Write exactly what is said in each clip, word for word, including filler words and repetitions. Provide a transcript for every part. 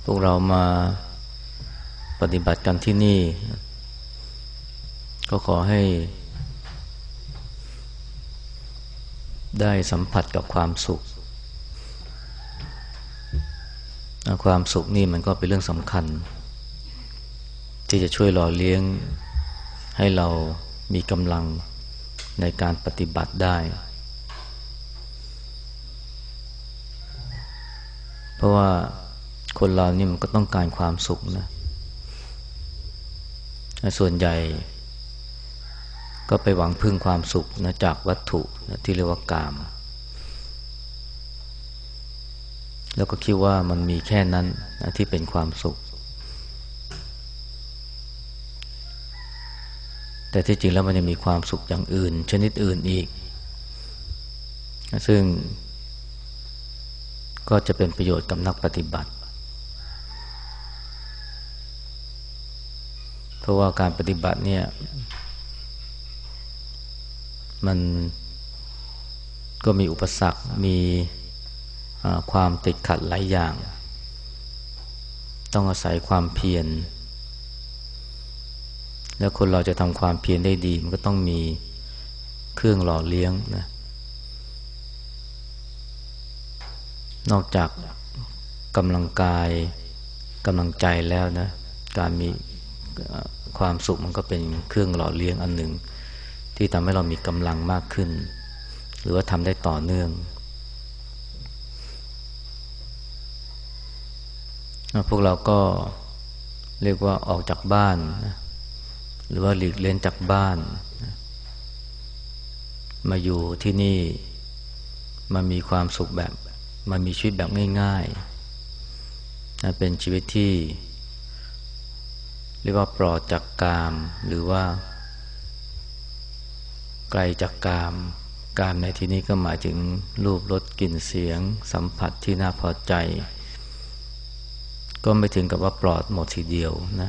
พวกเรามาปฏิบัติกันที่นี่ก็ขอให้ได้สัมผัสกับความสุขความสุขนี่มันก็เป็นเรื่องสำคัญที่จะช่วยหล่อเลี้ยงให้เรามีกำลังในการปฏิบัติได้เพราะว่าคนเรานี่มันก็ต้องการความสุขนะส่วนใหญ่ก็ไปหวังพึ่งความสุขนะจากวัตถุนะที่เรียกว่ากามแล้วก็คิดว่ามันมีแค่นั้นนะที่เป็นความสุขแต่ที่จริงแล้วมันยังมีความสุขอย่างอื่นชนิดอื่นอีกซึ่งก็จะเป็นประโยชน์กับนักปฏิบัติเพราะว่าการปฏิบัติเนี่ยมันก็มีอุปสรรคมีความติดขัดหลายอย่างต้องอาศัยความเพียรแล้วคนเราจะทำความเพียรได้ดีมันก็ต้องมีเครื่องหล่อเลี้ยงนะนอกจากกำลังกายกำลังใจแล้วนะการมีความสุขมันก็เป็นเครื่องหล่อเลี้ยงอันหนึ่งที่ทำให้เรามีกำลังมากขึ้นหรือว่าทำได้ต่อเนื่องพวกเราก็เรียกว่าออกจากบ้านนะหรือว่าหลีกเล่นจากบ้านนะมาอยู่ที่นี่มามีความสุขแบบมามีชีวิตแบบง่ายๆนะเป็นชีวิตที่เรียกว่าปลอดจากกามหรือว่าไกลจากกามกามในที่นี้ก็หมายถึงรูปรสกลิ่นเสียงสัมผัสที่น่าพอใจก็ไม่ถึงกับว่าปลอดหมดทีเดียวนะ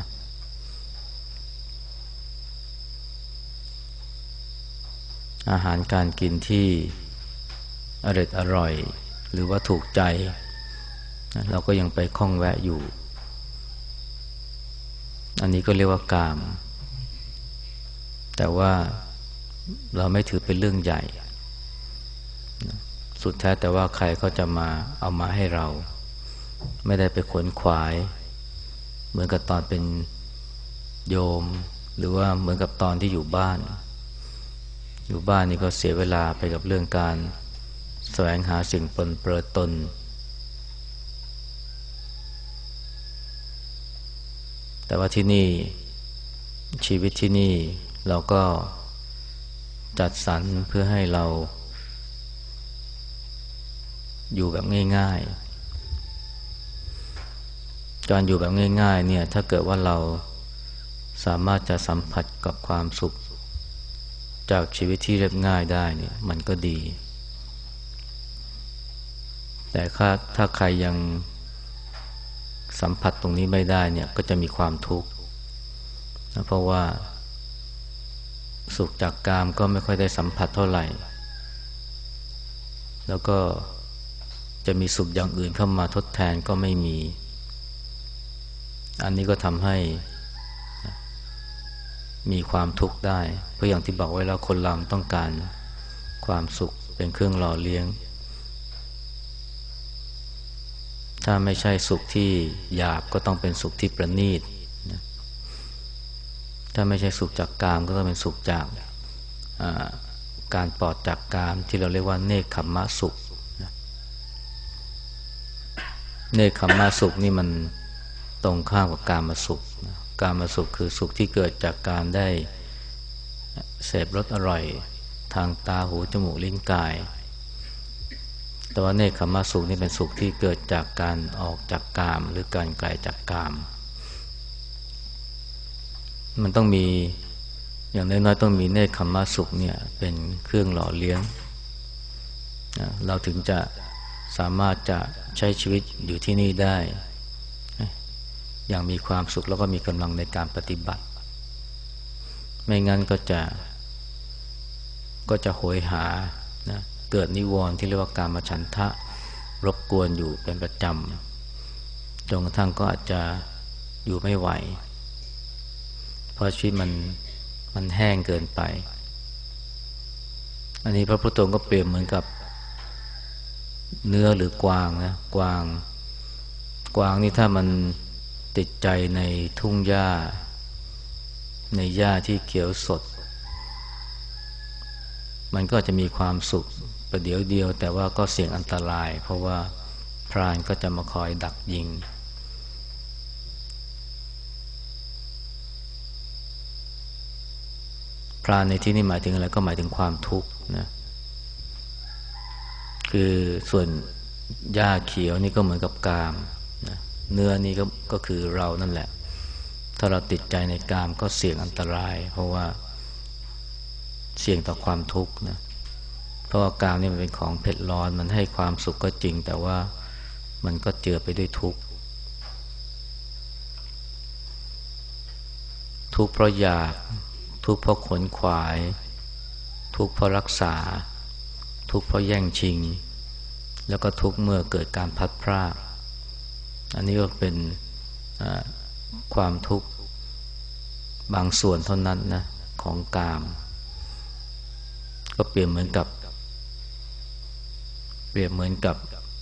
อาหารการกินที่อร่อยอร่อยหรือว่าถูกใจเราก็ยังไปคล้องแวะอยู่อันนี้ก็เรียกว่ากามแต่ว่าเราไม่ถือเป็นเรื่องใหญ่สุดแท้แต่ว่าใครเขาจะมาเอามาให้เราไม่ได้ไปขวนขวายเหมือนกับตอนเป็นโยมหรือว่าเหมือนกับตอนที่อยู่บ้านอยู่บ้านนี่ก็เสียเวลาไปกับเรื่องการแสวงหาสิ่งปนเปื้อนตนแต่ว่าที่นี่ชีวิตที่นี่เราก็จัดสรรเพื่อให้เราอยู่แบบง่ายๆการอยู่แบบง่ายๆเนี่ยถ้าเกิดว่าเราสามารถจะสัมผัสกับความสุขจากชีวิตที่เรียบง่ายได้เนี่ยมันก็ดีแต่ถ้าใครยังสัมผัสตรงนี้ไม่ได้เนี่ยก็จะมีความทุกข์นะเพราะว่าสุขจากกามก็ไม่ค่อยได้สัมผัสเท่าไหร่แล้วก็จะมีสุขอย่างอื่นเข้ามาทดแทนก็ไม่มีอันนี้ก็ทำให้มีความทุกข์ได้เพราะอย่างที่บอกไว้แล้วคนเราต้องการความสุขเป็นเครื่องหล่อเลี้ยงถ้าไม่ใช่สุขที่หยาบก็ต้องเป็นสุขที่ประณีตนะถ้าไม่ใช่สุขจากกามก็ต้องเป็นสุขจากการปลอดจากกามที่เราเรียกว่าเนกขัมมะสุขนะเนกขัมมะสุขนี่มันตรงข้ามกับกามสุขนะกามสุขคือสุขที่เกิดจากการได้เสพรสอร่อยทางตาหูจมูกลิ้นกายแต่ว่าเนกขัมมะสุขนี่เป็นสุขที่เกิดจากการออกจากกามหรือการไกลจากกามมันต้องมีอย่างน้อยๆต้องมีเนกขัมมะสุขเนี่ยเป็นเครื่องหล่อเลี้ยงเราถึงจะสามารถจะใช้ชีวิตอยู่ที่นี่ได้อย่างมีความสุขแล้วก็มีกำลังในการปฏิบัติไม่งั้นก็จะก็จะโหยหานะเกิดนิวรณ์ที่เรียกว่ากามฉันทะรบกวนอยู่เป็นประจจนกระทั่งก็อาจจะอยู่ไม่ไหวเพราะชีวิตมันมันแห้งเกินไปอันนี้พระพุทธองค์ก็เปรียบเหมือนกับเนื้อหรือกวางนะกวางกวางนี่ถ้ามันติดใจในทุ่งหญ้าในหญ้าที่เขียวสดมันก็จะมีความสุขประเดี๋ยวเดียวแต่ว่าก็เสี่ยงอันตรายเพราะว่าพรานก็จะมาคอยดักยิงพรานในที่นี้หมายถึงอะไรก็หมายถึงความทุกข์นะคือส่วนหญ้าเขียวนี่ก็เหมือนกับกามนะเนื้อนี่ก็ก็คือเรานั่นแหละถ้าเราติดใจในกามก็เสี่ยงอันตรายเพราะว่าเสี่ยงต่อความทุกข์นะเพราะว่ากามนี่มันเป็นของเผ็ดร้อนมันให้ความสุขก็จริงแต่ว่ามันก็เจือไปด้วยทุกข์ทุกข์เพราะอยากทุกข์เพราะขนขวายทุกข์เพราะรักษาทุกข์เพราะแย่งชิงแล้วก็ทุกข์เมื่อเกิดการพัดพรากอันนี้ก็เป็นความทุกข์บางส่วนเท่านั้นนะของกามก็เปรียบเหมือนกับเปรียบเหมือนกับ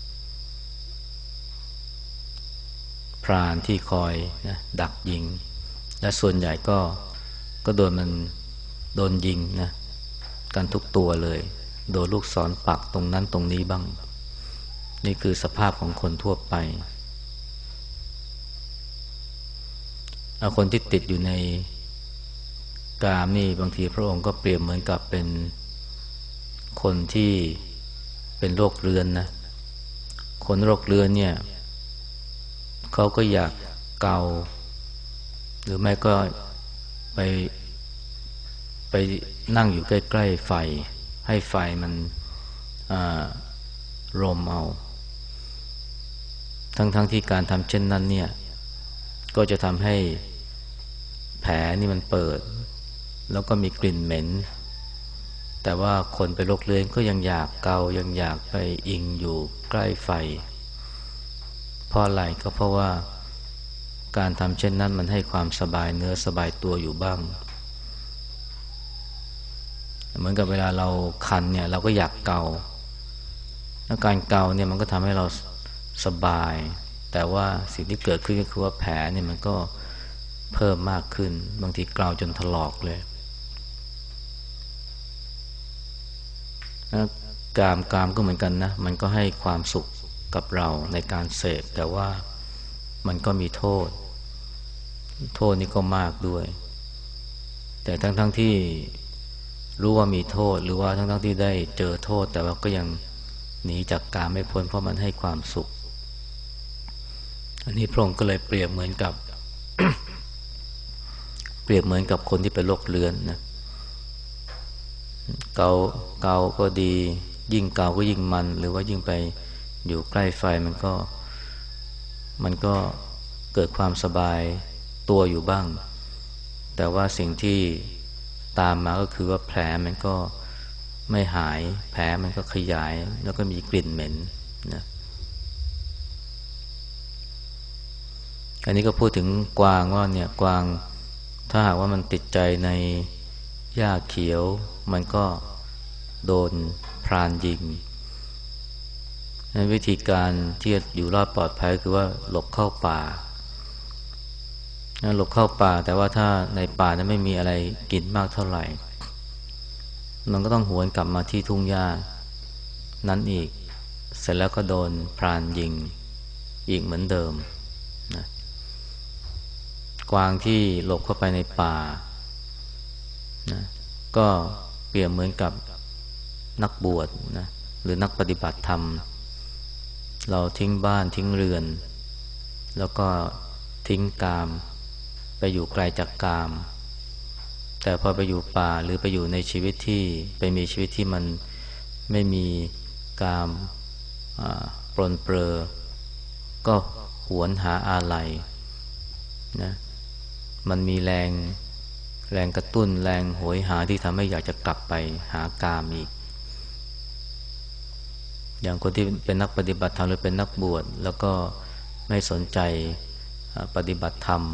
พรานที่คอยนะดักยิงและส่วนใหญ่ก็ก็โดนมันโดนยิงนะกันทุกตัวเลยโดนลูกศรปักตรงนั้นตรงนี้บ้างนี่คือสภาพของคนทั่วไปคนที่ติดอยู่ในกามนี่บางทีพระองค์ก็เปรียบเหมือนกับเป็นคนที่เป็นโรคเรื้อนนะคนโรคเรื้อนเนี่ยเขาก็อยากเกาหรือไม่ก็ไปไปนั่งอยู่ใกล้ๆไฟให้ไฟมันรมเอาทั้งๆที่การทำเช่นนั้นเนี่ยก็จะทำให้แผลนี่มันเปิดแล้วก็มีกลิ่นเหม็นแต่ว่าคนเป็นโรคเรื้อนก็ยังอยากเกายังอยากไปอิงอยู่ใกล้ไฟเพราะอะไรก็เพราะว่าการทำเช่นนั้นมันให้ความสบายเนื้อสบายตัวอยู่บ้างเหมือนกับเวลาเราคันเนี่ยเราก็อยากเกาแล้วการเกาเนี่ยมันก็ทำให้เราสบายแต่ว่าสิ่งที่เกิดขึ้นก็คือว่าแผลเนี่ยมันก็เพิ่มมากขึ้นบางทีเกาจนถลอกเลยกามกามก็เหมือนกันนะมันก็ให้ความสุขกับเราในการเสพแต่ว่ามันก็มีโทษโทษนี่ก็มากด้วยแต่ทั้งๆ ท, ที่รู้ว่ามีโทษหรือว่าทั้งๆ ที่ได้เจอโทษแต่ว่าก็ยังหนีจากกามไม่พ้นเพราะมันให้ความสุขอันนี้พระองค์ก็เลยเปรียบเหมือนกับ เปรียบเหมือนกับคนที่เป็นโรคเรื้อนนะเกาเกาก็ดียิ่งเกาก็ยิ่งมันหรือว่ายิ่งไปอยู่ใกล้ไฟมันก็มันก็เกิดความสบายตัวอยู่บ้างแต่ว่าสิ่งที่ตามมาก็คือว่าแผลมันก็ไม่หายแผลมันก็ขยายแล้วก็มีกลิ่นเหม็นนะอันนี้ก็พูดถึงกวางว่าเนี่ยกวางถ้าหากว่ามันติดใจในหญ้าเขียวมันก็โดนพรานยิงวิธีการที่จะอยู่รอดปลอดภัยคือว่าหลบเข้าป่าหลบเข้าป่าแต่ว่าถ้าในป่านั้นไม่มีอะไรกินมากเท่าไหร่มันก็ต้องหวนกลับมาที่ทุ่งหญ้านั้นอีกเสร็จแล้วก็โดนพรานยิงอีกเหมือนเดิมนะกวางที่หลบเข้าไปในป่านะก็เปรียบเหมือนกับนักบวชนะหรือนักปฏิบัติธรรมเราทิ้งบ้านทิ้งเรือนแล้วก็ทิ้งกามไปอยู่ไกลจากกามแต่พอไปอยู่ป่าหรือไปอยู่ในชีวิตที่ไปมีชีวิตที่มันไม่มีกามปรนเปรอก็หวนหาอาลัยนะมันมีแรงแรงกระตุ้นแรงโหยหาที่ทำให้อยากจะกลับไปหากามอีกอย่างคนที่เป็นนักปฏิบัติธรรมหรือเป็นนักบวชแล้วก็ไม่สนใจปฏิบัติธรรม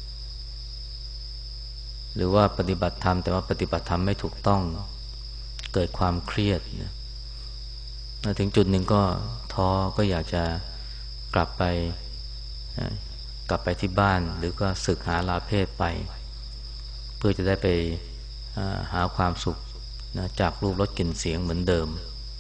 หรือว่าปฏิบัติธรรมแต่ว่าปฏิบัติธรรมไม่ถูกต้องเกิดความเครียดนะถึงจุดหนึ่งก็ท้อก็อยากจะกลับไปกลับไปที่บ้านหรือก็สึกหาลาเพศไปเพื่อจะได้ไปหาความสุขนะจากรูปรสกลิ่นเสียงเหมือนเดิม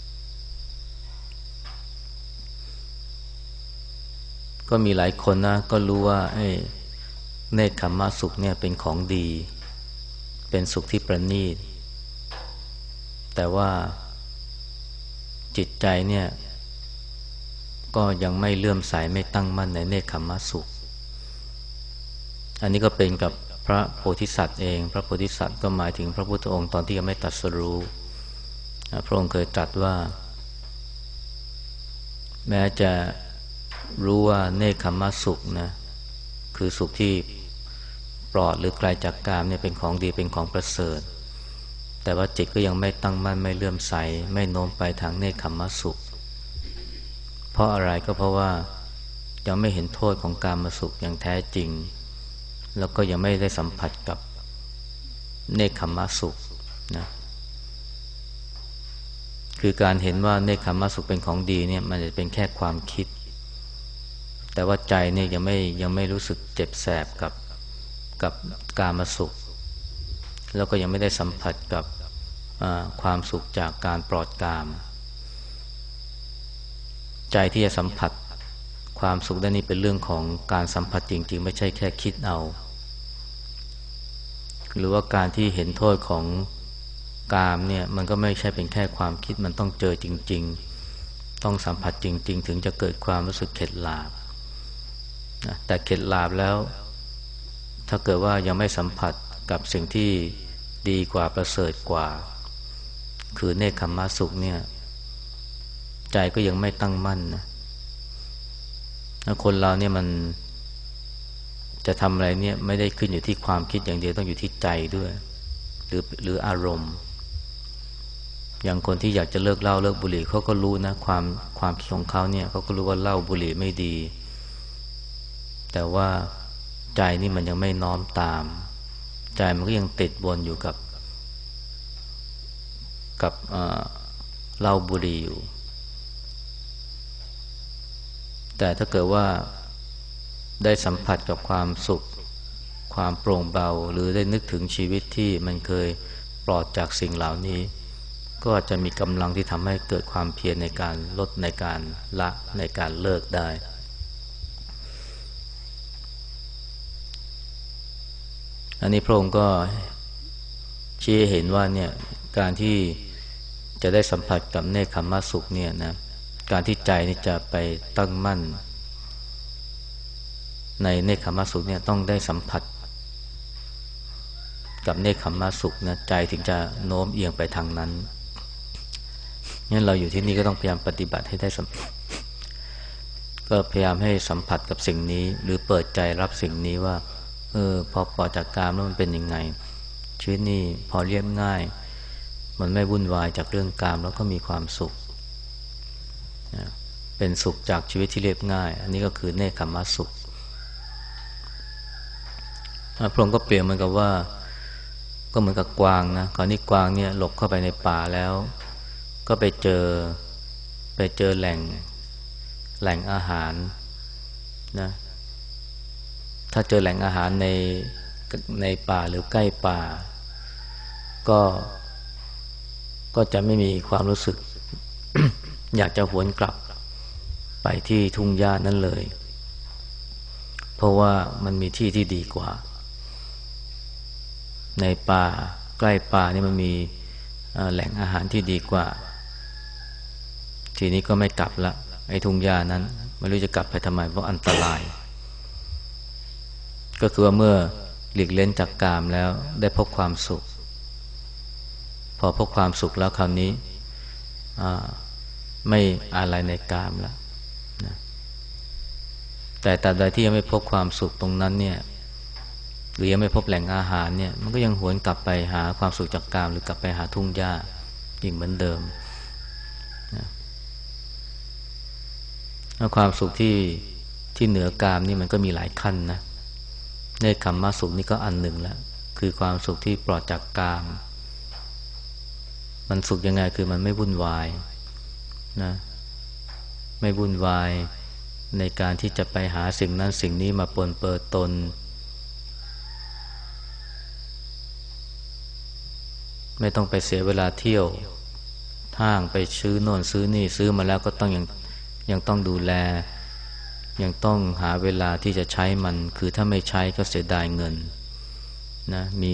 ก็มีหลายคนนะก็รู้ว่าไอ้เนกขัมมะสุขเนี่ยเป็นของดีเป็นสุขที่ประณีตแต่ว่าจิตใจเนี่ยก็ยังไม่เลื่อมใสไม่ตั้งมั่นในเนกขัมมะสุขอันนี้ก็เป็นกับพระโพธิสัตว์เองพระโพธิสัตว์ก็หมายถึงพระพุทธองค์ตอนที่ยังไม่ตรัสรู้พระองค์เคยตรัสว่าแม้จะรู้ว่าเนกขัมมะสุขนะคือสุขที่ปลอดหรือไกลจากกามเนี่ยเป็นของดีเป็นของประเสริฐแต่ว่าจิตก็ยังไม่ตั้งมั่นไม่เลื่อมใสไม่โน้มไปทางเนกขัมมะสุขเพราะอะไรก็เพราะว่ายังไม่เห็นโทษของกามสุขอย่างแท้จริงแล้วก็ยังไม่ได้สัมผัสกับเนกขัมมะสุขนะคือการเห็นว่าเนกขัมมะสุขเป็นของดีเนี่ยมันจะเป็นแค่ความคิดแต่ว่าใจเนี่ยยังไม่ยังไม่รู้สึกเจ็บแสบกับกับกามสุขแล้วก็ยังไม่ได้สัมผัสกับความสุขจากการปลอดกามใจที่จะสัมผัสความสุขได้นี่เป็นเรื่องของการสัมผัสจริงๆไม่ใช่แค่คิดเอาหรือว่าการที่เห็นโทษของกามเนี่ยมันก็ไม่ใช่เป็นแค่ความคิดมันต้องเจอจริงๆต้องสัมผัสจริงๆถึงจะเกิดความรู้สึกเข็ดหลาบนะแต่เข็ดหลาบแล้วถ้าเกิดว่ายังไม่สัมผัสกับสิ่งที่ดีกว่าประเสริฐกว่าคือเนกขัมมะสุขเนี่ยใจก็ยังไม่ตั้งมั่นนะคนเราเนี่ยมันจะทำอะไรเนี่ยไม่ได้ขึ้นอยู่ที่ความคิดอย่างเดียวต้องอยู่ที่ใจด้วยหรือหรืออารมณ์อย่างคนที่อยากจะเลิกเหล้าเลิกบุหรี่เขาก็รู้นะความความคิดของเขาเนี่ยเขาก็รู้ว่าเหล้าบุหรี่ไม่ดีแต่ว่าใจนี่มันยังไม่น้อมตามใจมันก็ยังติดวนอยู่กับกับเหล้าบุหรี่อยู่แต่ถ้าเกิดว่าได้สัมผัสกับความสุขความโปร่งเบาหรือได้นึกถึงชีวิตที่มันเคยปลอดจากสิ่งเหล่านี้ก็จะมีกำลังที่ทำให้เกิดความเพียรในการลดในการละในการเลิกได้อันนี้พระองค์ก็ชี้เห็นว่าเนี่ยการที่จะได้สัมผัสกับเนกขัมมะสุขเนี่ยนะการที่ใจนี่จะไปตั้งมั่นในเนกขัมมะสุขเนี่ยต้องได้สัมผัสกับเนกขัมมะสุขนะใจถึงจะโน้มเอียงไปทางนั้นงั้นเราอยู่ที่นี่ก็ต้องพยายามปฏิบัติให้ได้สัมก็พยายามให้สัมผัสกับสิ่งนี้หรือเปิดใจรับสิ่งนี้ว่าเออพอปลอดจากกามแล้วมันเป็นยังไงชีวิตนี่พอเรียบง่ายมันไม่วุ่นวายจากเรื่องกามแล้วก็มีความสุขเป็นสุขจากชีวิตที่เรียบง่ายอันนี้ก็คือเนกขัมมะสุขพระองค์ก็เปรียบเหมือนกับว่าก็เหมือนกับกวางนะคราวนี้กวางเนี่ยหลบเข้าไปในป่าแล้วก็ไปเจอไปเจอแหล่งแหล่งอาหารนะถ้าเจอแหล่งอาหารในในป่าหรือใกล้ป่าก็ก็จะไม่มีความรู้สึก อยากจะหวนกลับไปที่ทุ่งหญ้านั้นเลยเพราะว่ามันมีที่ที่ดีกว่าในป่าใกล้ป่านี่มันมีแหล่งอาหารที่ดีกว่าทีนี้ก็ไม่กลับละไอ้ทุ่งหญ้านั้นไม่รู้จะกลับไปทำไมเพราะอันตรายก็คือว่าเมื่อหลีกเล่นจากกามแล้วได้พบความสุขพอพบความสุขแล้วคราวนี้ไม่อะไรในกามแล้วนะแต่ตราบใดที่ยังไม่พบความสุขตรงนั้นเนี่ยหรือยังไม่พบแหล่งอาหารเนี่ยมันก็ยังหวนกลับไปหาความสุขจากกามหรือกลับไปหาทุ่งหญ้าอีกเหมือนเดิมนะความสุขที่ที่เหนือกามนี่มันก็มีหลายขั้นนะเนคขมมะสุขนี่ก็อันหนึ่งแล้วคือความสุขที่ปลอดจากกามมันสุขยังไงคือมันไม่วุ่นวายนะไม่วุ่นวายในการที่จะไปหาสิ่งนั้นสิ่งนี้มาปนเปื้อนตนไม่ต้องไปเสียเวลาเที่ยวห้างไปซื้อโน่นซื้อนี่ซื้อมาแล้วก็ต้องยังยังต้องดูแลยังต้องหาเวลาที่จะใช้มันคือถ้าไม่ใช้ก็เสียดายเงินนะมี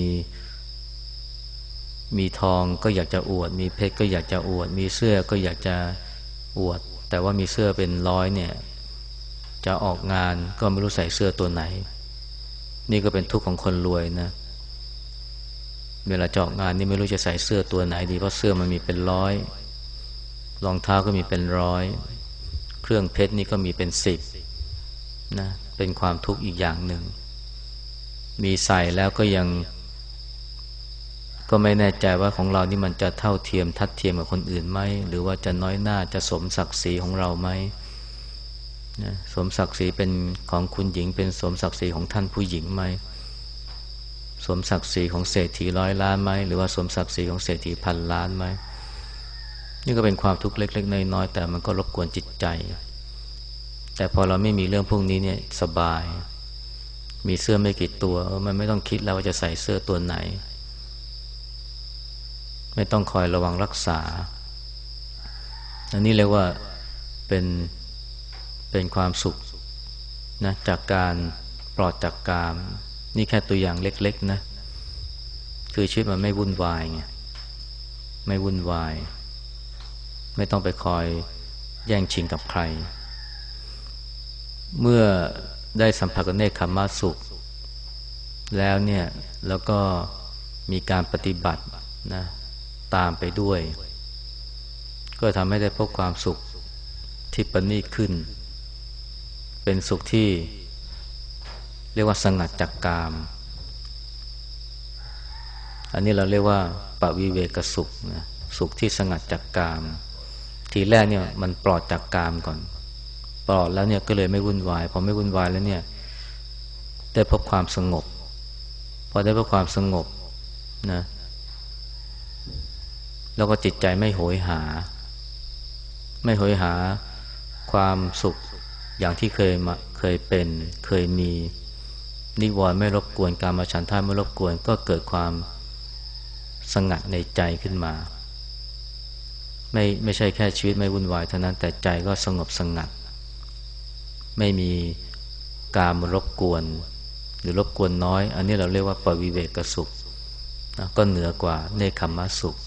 มีทองก็อยากจะอวดมีเพชรก็อยากจะอวดมีเสื้อก็อยากจะอวดแต่ว่ามีเสื้อเป็นร้อยเนี่ยจะออกงานก็ไม่รู้ใส่เสื้อตัวไหนนี่ก็เป็นทุกข์ของคนรวยนะเวลาจะออกงานนี่ไม่รู้จะใส่เสื้อตัวไหนดีเพราะเสื้อมันมีเป็นร้อยรองเท้าก็มีเป็นร้อยเครื่องเพชรนี่ก็มีเป็นสิบนะเป็นความทุกข์อีกอย่างหนึ่งมีใส่แล้วก็ยังก็ไม่แน่ใจว่าของเรานี่มันจะเท่าเทียมทัดเทียมกับคนอื่นไหมหรือว่าจะน้อยหน้าจะสมศักดิ์ศรีของเราไหมนะสมศักดิ์ศรีเป็นของคุณหญิงเป็นสมศักดิ์ศรีของท่านผู้หญิงไหมสมศักดิ์ศรีของเศรษฐีร้อยล้านไหมหรือว่าสมศักดิ์ศรีของเศรษฐีพันล้านไหมนี่ก็เป็นความทุกข์เล็กๆน้อยๆแต่มันก็รบกวนจิตใจแต่พอเราไม่มีเรื่องพวกนี้เนี่ยสบายมีเสื้อไม่กี่ตัวมันไม่ต้องคิดแล้วว่าจะใส่เสื้อตัวไหนไม่ต้องคอยระวังรักษาอันนี้เรียกว่าเป็นเป็นความสุขนะจากการปลอดจากกามนี่แค่ตัวอย่างเล็กๆนะคือชีวิตมันไม่วุ่นวายไงไม่วุ่นวายไม่ต้องไปคอยแย่งชิงกับใครเมื่อได้สัมผัสกับเนคขมมะสุขแล้วเนี่ยแล้วก็มีการปฏิบัตินะตามไปด้วยก็ทำให้ได้พบความสุขที่ประณีตขึ้นเป็นสุขที่เรียกว่าสงัดจากกามอันนี้เราเรียกว่าปวิเวกสุขนะสุขที่สงัดจากกามทีแรกเนี่ยมันปลอดจากกามก่อนปลอดแล้วเนี่ยก็เลยไม่วุ่นวายพอไม่วุ่นวายแล้วเนี่ยได้พบความสงบพอได้พบความสงบนะแล้วก็จิตใจไม่โหยหาไม่โหยหาความสุขอย่างที่เคยมาเคยเป็นเคยมีนิวรณ์ไม่รบกวนกามฉันทะไม่รบกวนก็เกิดความสงัดในใจขึ้นมาไม่ไม่ใช่แค่ชีวิตไม่วุ่นวายเท่านั้นแต่ใจก็สงบสงัดไม่มีกามรบกวนหรือรบกวนน้อยอันนี้เราเรียกว่าปวิเวกสุขนะก็เหนือกว่าเนคขมมะสุข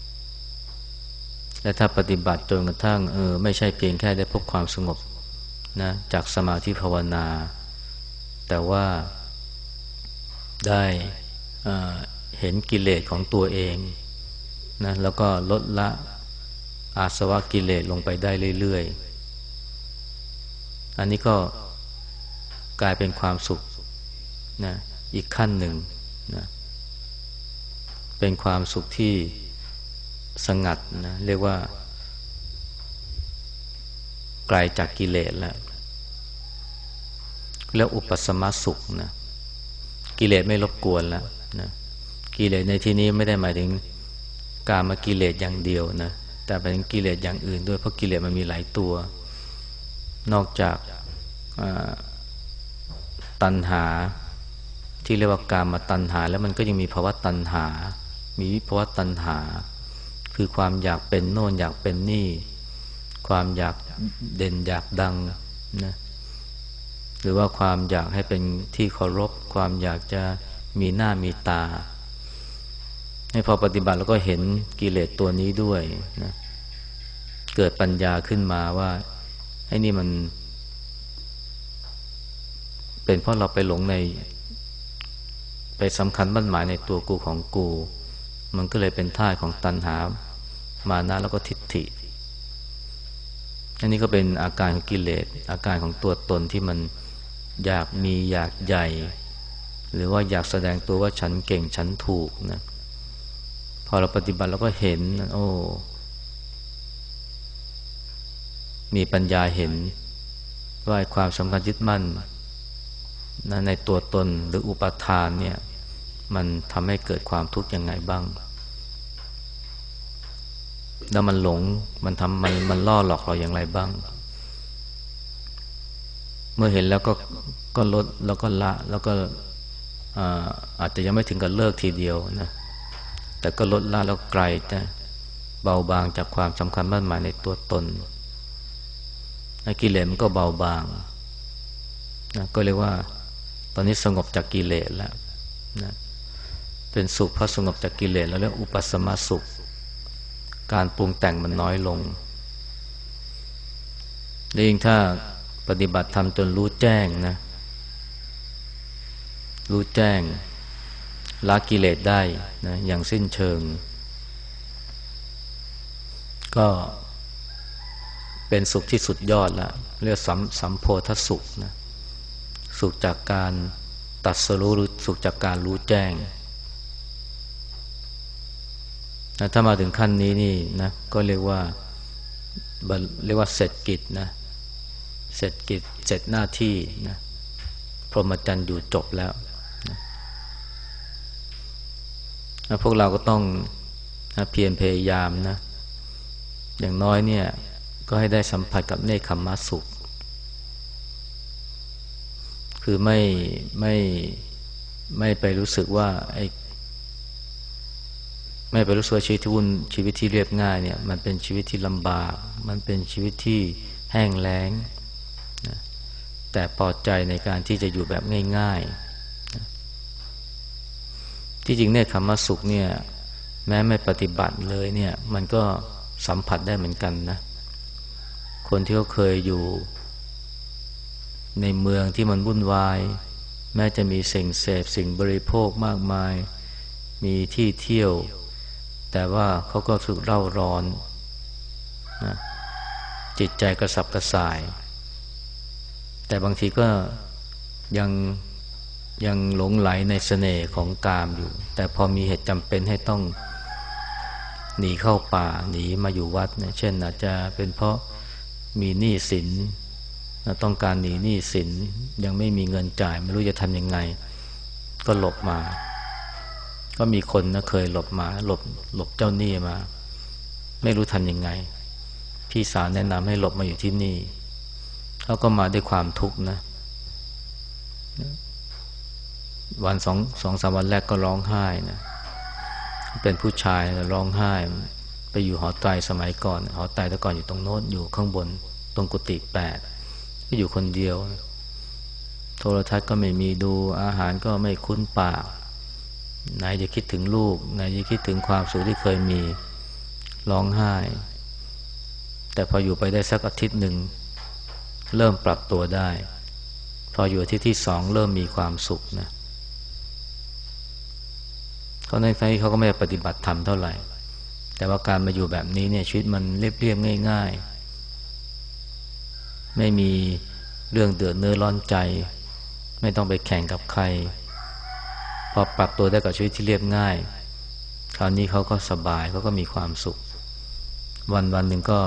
และถ้าปฏิบัติจนกระทั่งเออไม่ใช่เพียงแค่ได้พบความสงบนะจากสมาธิภาวนาแต่ว่าได้เห็นกิเลสของตัวเองนะแล้วก็ลดละอาสวะกิเลสลงไปได้เรื่อยๆอันนี้ก็กลายเป็นความสุขนะอีกขั้นหนึ่งนะเป็นความสุขที่สงัดนะเรียกว่าไกลจากกิเลสแล้วแล้วอุปสมสุขนะกิเลสไม่รบกวนแล้วนะกิเลสในที่นี้ไม่ได้หมายถึงกามกิเลสอย่างเดียวนะแต่เป็นกิเลสอย่างอื่นด้วยเพราะกิเลสมันมีหลายตัวนอกจากตัณหาที่เรียกว่ากามตัณหาแล้วมันก็ยังมีภวตัณหามีวิภวตัณหาคือความอยากเป็นโน่นอยากเป็นนี่ความอยากเด่นอยากดังนะหรือว่าความอยากให้เป็นที่เคารพความอยากจะมีหน้ามีตาให้พอปฏิบัติแล้วก็เห็นกิเลสตัวนี้ด้วยนะเกิดปัญญาขึ้นมาว่าไอ้นี่มันเป็นเพราะเราไปหลงในไปสำคัญมั่นหมายในตัวกูของกูมันก็เลยเป็นท่าของตัณหามานะแล้วก็ทิฏฐิอันนี้ก็เป็นอาการของกิเลสอาการของตัวตนที่มันอยากมีอยากใหญ่หรือว่าอยากแสดงตัวว่าฉันเก่งฉันถูกนะพอเราปฏิบัติเราก็เห็นโอ้มีปัญญาเห็นว่าความสำคัญยึดมั่นนะในตัวตนหรืออุปทานเนี่ยมันทำให้เกิดความทุกข์ยังไงบ้างแล้วมันหลงมันทำมันมันล่อหลอกเราอย่างไรบ้างเมื่อเห็นแล้วก็ก็ลดแล้วก็ละแล้วก็อาอาจจะยังไม่ถึงกับเลิกทีเดียวนะแต่ก็ลดละแล้วไกลแต่เบาบางจากความสำคัญมั่นหมายในตัวตนกิเลสมันก็เบาบางนะก็เรียกว่าตอนนี้สงบจากกิเลสแล้วนะเป็นสุขเพราะสงบจากกิเลสแล้วเรียกอุปสมสุขการปรุงแต่งมันน้อยลงและยิ่งถ้าปฏิบัติธรรมจนรู้แจ้งนะรู้แจ้งละกิเลสได้นะอย่างสิ้นเชิงก็เป็นสุขที่สุดยอดละเรียกสัมสัมโพธสุขนะสุขจากการตรัสรู้หรือสุขจากการรู้แจ้งนะถ้ามาถึงขั้นนี้นี่นะก็เรียกว่าเรียกว่าเสร็จกิจนะเสร็จกิจเสร็จหน้าที่นะพรหมจรรย์อยู่จบแล้วนะนะพวกเราก็ต้องนะเพียรพยายามนะอย่างน้อยเนี่ยก็ให้ได้สัมผัสกับเนคขมมสุขคือไม่ไม่ไม่ไปรู้สึกว่าไอ้ไม่ไปรู้สึกว่าชีวิตที่วุ่นชีวิตที่เรียบง่ายเนี่ยมันเป็นชีวิตที่ลำบากมันเป็นชีวิตที่แห้งแล้งนะแต่พอใจในการที่จะอยู่แบบง่ายๆนะที่จริงเนคขมมสุขเนี่ยแม้ไม่ปฏิบัติเลยเนี่ยมันก็สัมผัสได้เหมือนกันนะคนที่เขาเคยอยู่ในเมืองที่มันวุ่นวายแม้จะมีสิ่งเสพสิ่งบริโภคมากมายมีที่เที่ยวแต่ว่าเขาก็ถูกเร่าร้อนนะจิตใจกระสับกระส่ายแต่บางทีก็ยังยังหลงไหลในเสน่ห์ของกามอยู่แต่พอมีเหตุจำเป็นให้ต้องหนีเข้าป่าหนีมาอยู่วัดเนี่ยเช่นอาจจะเป็นเพราะมีหนี้สินต้องการหนีหนี้สินยังไม่มีเงินจ่ายไม่รู้จะทำยังไงก็หลบมาก็มีคนนะเคยหลบมาหลบหลบเจ้าหนี้มาไม่รู้ทำยังไงพี่สาวแนะนำให้หลบมาอยู่ที่นี่เขาก็มาด้วยความทุกข์นะวันสองสองสามวันแรกก็ร้องไห้นะเป็นผู้ชายร้องไห้ไปอยู่หอไตรสมัยก่อนหอไตรแต่ก่อนอยู่ตรงโน้นอยู่ข้างบนตรงกุฏิแปดก็อยู่คนเดียวโทรทัศน์ก็ไม่มีดูอาหารก็ไม่คุ้นปากไหนจะคิดถึงลูกไหนจะคิดถึงความสุขที่เคยมีร้องไห้แต่พออยู่ไปได้สักอาทิตย์หนึ่งเริ่มปรับตัวได้พออยู่อาทิตย์ที่สองเริ่มมีความสุขนะเขาในใจเขาก็ไม่ได้ปฏิบัติธรรมเท่าไหร่แต่ว่าการมาอยู่แบบนี้เนี่ยชีวิตมันเรียบๆง่ายๆไม่มีเรื่องเดือดเนื้อร้อนใจไม่ต้องไปแข่งกับใครพอปรับตัวได้กับชีวิตที่เรียบง่ายคราวนี้เขาก็สบายเขาก็มีความสุขวันวันหนึ่งก็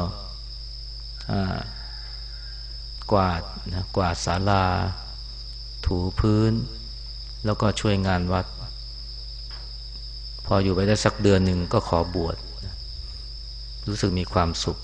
กวาดนะกวาดศาลาถูพื้นแล้วก็ช่วยงานวัดพออยู่ไปได้สักเดือนหนึ่งก็ขอบวชรู้สึกมีความสุข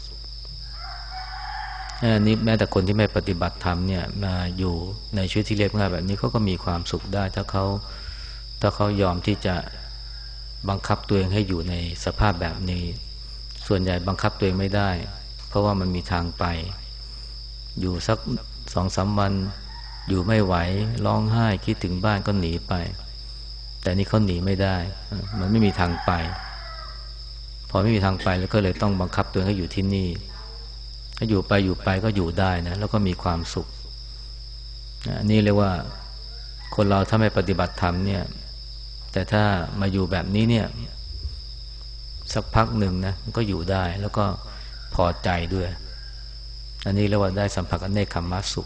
อันนี้แม้แต่คนที่ไม่ปฏิบัติธรรมเนี่ยมาอยู่ในชีวิตที่เรียบง่ายแบบนี้เขาก็มีความสุขได้ถ้าเขาถ้าเขายอมที่จะบังคับตัวเองให้อยู่ในสภาพแบบนี้ส่วนใหญ่บังคับตัวเองไม่ได้เพราะว่ามันมีทางไปอยู่สักสองสามวันอยู่ไม่ไหวร้องไห้คิดถึงบ้านก็หนีไปแต่นี่เขาหนีไม่ได้มันไม่มีทางไปพอไม่มีทางไปแล้วก็เลยต้องบังคับตัวเองให้อยู่ที่นี่ถ้าอยู่ไปอยู่ไปก็อยู่ได้นะแล้วก็มีความสุขอันนี้เรียกว่าคนเราถ้าไม่ปฏิบัติธรรมเนี่ยแต่ถ้ามาอยู่แบบนี้เนี่ยสักพักหนึ่งนะก็อยู่ได้แล้วก็พอใจด้วยอันนี้เรียกว่าได้สัมผัสกับเนคขมมสุข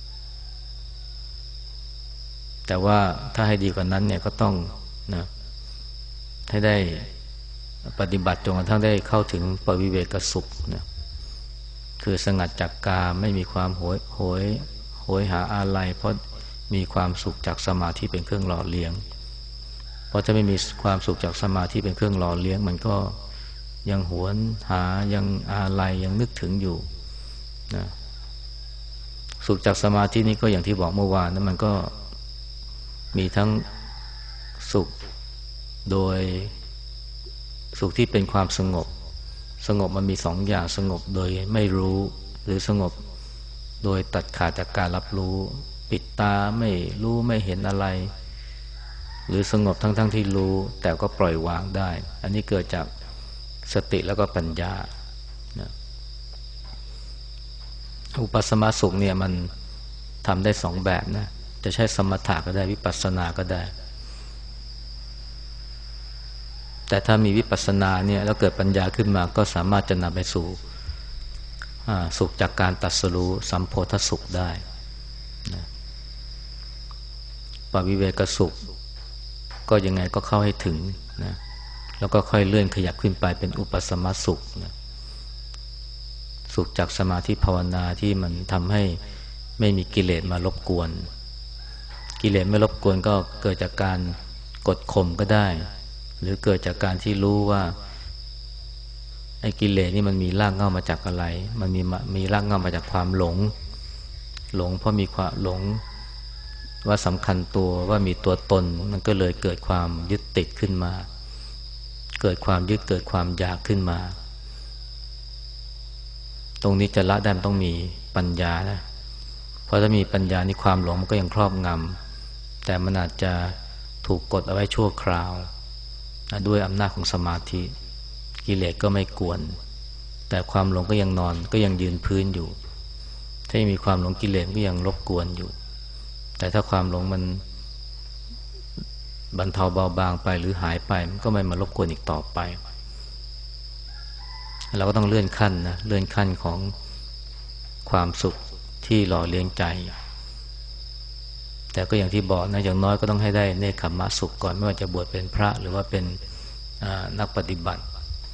แต่ว่าถ้าให้ดีกว่านั้นเนี่ยก็ต้องนะให้ได้ปฏิบัติจนกระทั่งได้เข้าถึงปวิเวกสุขนะคือสงัดจากกามไม่มีความโหยโหยโหยหาอะไรเพราะมีความสุขจากสมาธิเป็นเครื่องหล่อเลี้ยงเพราะถ้าไม่มีความสุขจากสมาธิเป็นเครื่องหล่อเลี้ยงมันก็ยังหวนหายังอะไรยังนึกถึงอยู่นะสุขจากสมาธินี้ก็อย่างที่บอกเมื่อวานนะมันก็มีทั้งสุขโดยสุขที่เป็นความสงบสงบมันมีสองอย่างสงบโดยไม่รู้หรือสงบโดยตัดขาดจากการรับรู้ปิดตาไม่รู้ไม่เห็นอะไรหรือสงบทั้งๆ ท, ที่รู้แต่ก็ปล่อยวางได้อันนี้เกิดจากสติแล้วก็ปัญญานะอุปสมสุขเนี่ยมันทำได้สองแบบนะจะใช้สมถะก็ได้วิปัสสนาก็ได้แต่ถ้ามีวิปัสสนาเนี่ยแล้วเกิดปัญญาขึ้นมาก็สามารถจะนำไปสู่สุขจากการตรัสรู้สัมโพธสุขได้นะปวิเวกสุขก็ยังไงก็เข้าให้ถึงนะแล้วก็ค่อยเลื่อนขยับขึ้นไปเป็นอุปสมสุขนะสุขจากสมาธิภาวนาที่มันทำให้ไม่มีกิเลสมารบกวนกิเลสไม่รบกวนก็เกิดจากการกดข่มก็ได้หรือเกิดจากการที่รู้ว่าไอ้กิเลสนี่มันมีรากเหง้ามาจากอะไรมันมีมีรากเหง้ามาจากความหลงหลงเพราะมีความหลงว่าสำคัญตัวว่ามีตัวตนมันก็เลยเกิดความยึดติดขึ้นมาเกิดความยึดเกิดความอยากขึ้นมาตรงนี้จะละได้มันต้องมีปัญญานะเพราะถ้ามีปัญญานี่ความหลงมันก็ยังครอบงำแต่มันอาจจะถูกกดเอาไว้ชั่วคราวด้วยอำนาจของสมาธิกิเลสก็ไม่กวนแต่ความหลงก็ยังนอนก็ยังยืนพื้นอยู่ถ้ามีความหลงกิเลสก็ยังรบกวนอยู่แต่ถ้าความหลงมันบรรเทาเบาบางไปหรือหายไปมันก็ไม่มารบกวนอีกต่อไปเราก็ต้องเลื่อนขั้นนะเลื่อนขั้นของความสุขที่หล่อเลี้ยงใจแต่ก็อย่างที่บอกนะอย่างน้อยก็ต้องให้ได้เนกขัมมะสุขก่อนไม่ว่าจะบวชเป็นพระหรือว่าเป็นนักปฏิบัติ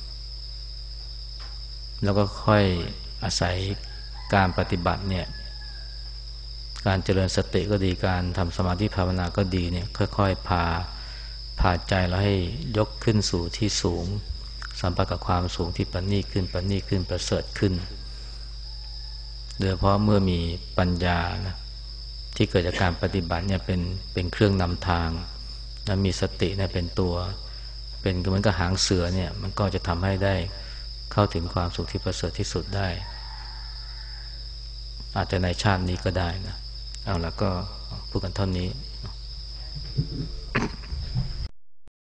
แล้วก็ค่อยอาศัยการปฏิบัติเนี่ยการเจริญสติก็ดีการทำสมาธิภาวนาก็ดีเนี่ยค่อยๆพาพาใจเราให้ยกขึ้นสู่ที่สูงสัมผัสกับความสูงที่ประณีตขึ้นประณีตขึ้นประเสริฐขึ้นโดยเฉพาะเมื่อมีปัญญานะที่เกิดจากการปฏิบัติเนี่ยเป็นเป็นเครื่องนำทางและมีสติเนี่ยเป็นตัวเป็นเหมือนกับหางเสือเนี่ยมันก็จะทำให้ได้เข้าถึงความสุขที่ประเสริฐที่สุดได้อาจจะในชาตินี้ก็ได้นะเอาแล้วก็พูดกันเท่านี้